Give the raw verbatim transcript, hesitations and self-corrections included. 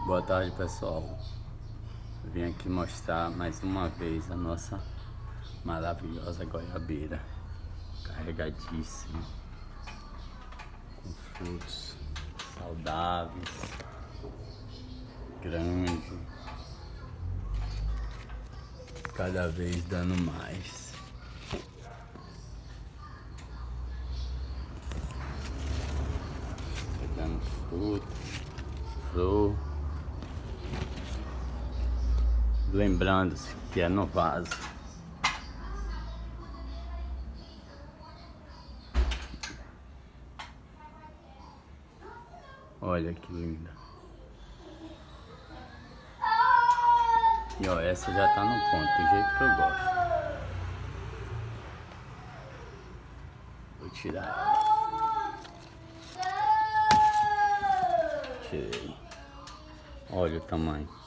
Boa tarde, pessoal. Vim aqui mostrar mais uma vez a nossa maravilhosa goiabeira, carregadíssima, com frutos saudáveis, grande, cada vez dando mais. Dando fruto, flor. Lembrando-se que é no vaso. Olha que linda. E ó, essa já tá no ponto, do jeito que eu gosto. Vou tirar ela. Tirei. Olha o tamanho.